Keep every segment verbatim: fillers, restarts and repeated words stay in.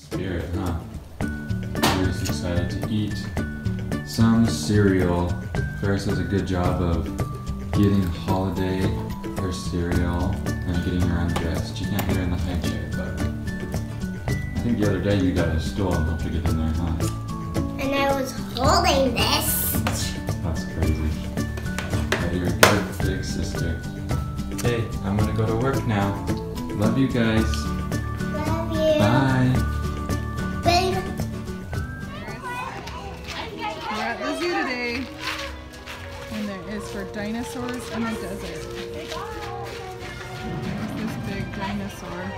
spirit, huh? Ferris excited to eat some cereal. Ferris does a good job of getting Holiday her cereal and getting her undressed. You can't get her in the high chair, but I think the other day you got a stool and helped her get in there, huh? And I was holding this. That's crazy. Yeah, you're a good big sister. Hey, I'm gonna go to work now. Love you guys. Love you. Bye. Bye. We're at the zoo today, and there is for dinosaurs in the desert. There's this big dinosaur.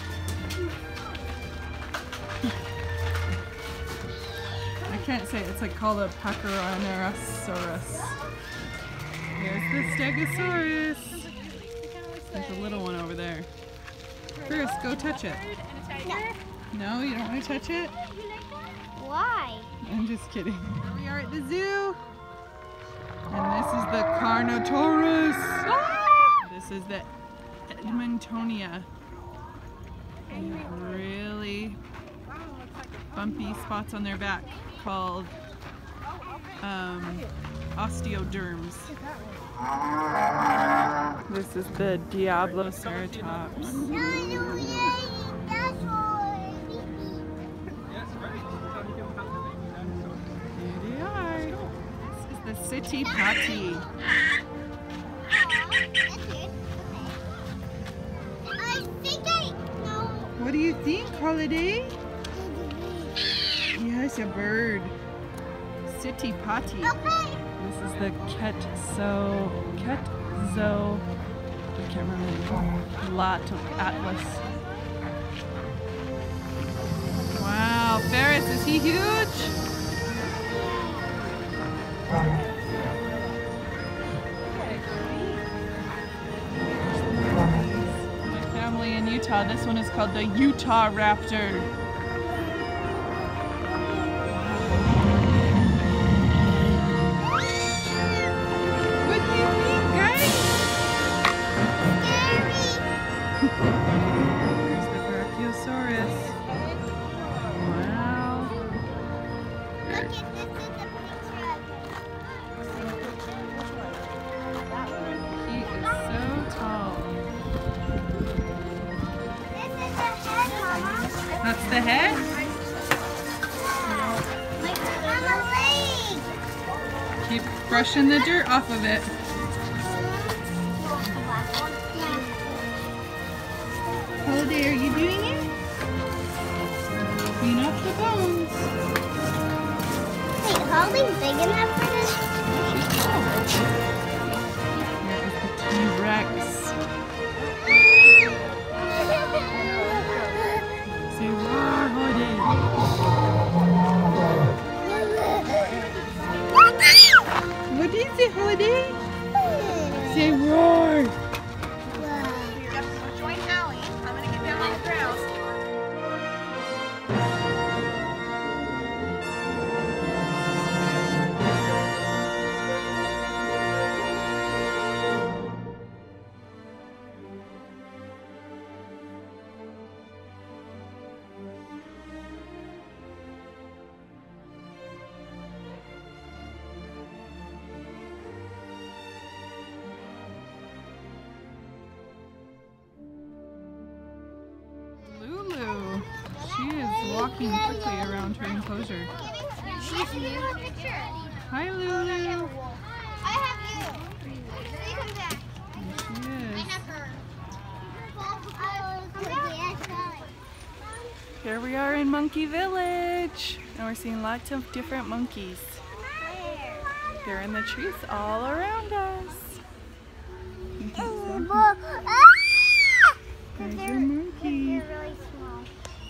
I can't say it. It's like called a Pachyranerosaurus. Here's the Stegosaurus. There's a little one over there. First, go touch it. No, you don't want to touch it? Why? I'm just kidding. Here we are at the zoo. And this is the Carnotaurus. Ah! This is the Edmontonia. They have really bumpy spots on their back called um, osteoderms. This is the Diabloceratops. No, no, yeah, that's all. Here they are. This is the City Patty. I think I know. What do you think, Holiday? Yes, a bird. City Patty. Okay. This is the Ketzo, Ketzo, I can't remember, Lot Atlas. Wow, Ferris, is he huge? My family in Utah, this one is called the Utah Raptor. There's the Brachiosaurus. Wow. Look at this is a picture of He is so tall. This is the head, Mama. That's the head? Like a leg. Keep brushing the dirt off of it. Holiday, are you doing it? Clean up the bones. Wait, Holly's big enough for this? Here is the T-Rex. Say roar, Holiday. What is it, Holiday? Say roar. Join Allie. I'm going to get down on the ground. Lulu. She is walking quickly around her enclosure. She's new. Hi, Lulu. I have you. See, come back. There she is. her. Here we are in Monkey Village, and we're seeing lots of different monkeys. They're in the trees all around us. There's a monkey. They're really small.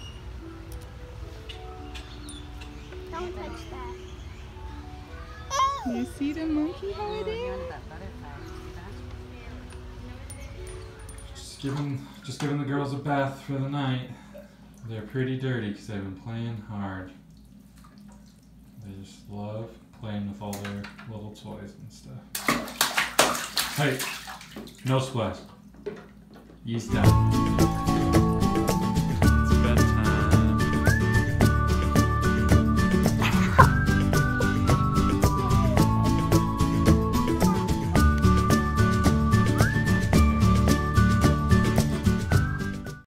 Don't touch that. You see the monkey, Holiday? Just giving, just giving the girls a bath for the night. They're pretty dirty because they've been playing hard. They just love playing with all their little toys and stuff. Hey, no splash. He's done.